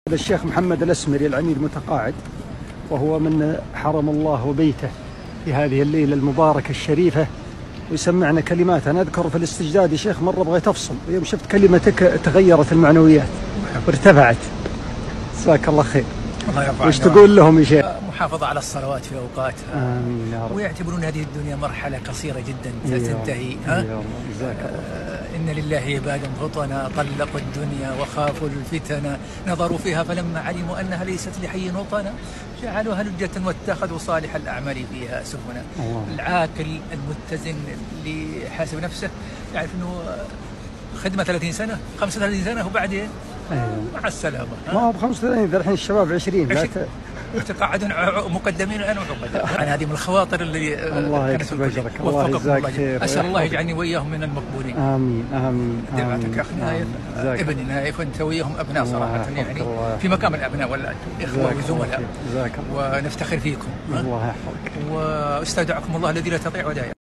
هذا الشيخ محمد الأسمري العميد المتقاعد، وهو من حرم الله وبيته في هذه الليلة المباركة الشريفة، ويسمعنا كلمات. أنا أذكر في الاستجداد يا شيخ مرة بغيت أفصل، ويوم شفت كلمتك تغيرت المعنويات وارتفعت. جزاك الله خير. الله يرفع وش تقول لهم يا شيخ؟ محافظة على الصلوات في أوقاتها. آمين يا رب. ويعتبرون هذه الدنيا مرحلة قصيرة جدا تنتهي. إن لله عبادا فطنا طلقوا الدنيا وخافوا الفتن، نظروا فيها فلما علموا أنها ليست لحي وطنا جعلوها لجة واتخذوا صالح الأعمال فيها سفنا. العاقل المتزن اللي حاسب نفسه يعرف أنه خدمة 30 سنة 35 سنة وبعدين مع السلامة. ما هو ب 35 الحين الشباب 20 تقاعدون مقدمين الآن وعقداء. يعني هذه من الخواطر اللي الله يكسب أجرك. الله يجزاك خير. أسأل الله يجعلني وإياهم من المقبولين. آمين آمين. دعوتك أخ نايف، ابني نايف، وأنت وإياهم أبناء صراحة، يعني في مقام الأبناء والإخوة والزملاء، ونفتخر فيكم. الله يحفظك. واستودعكم الله الذي لا تضيع ودائعه.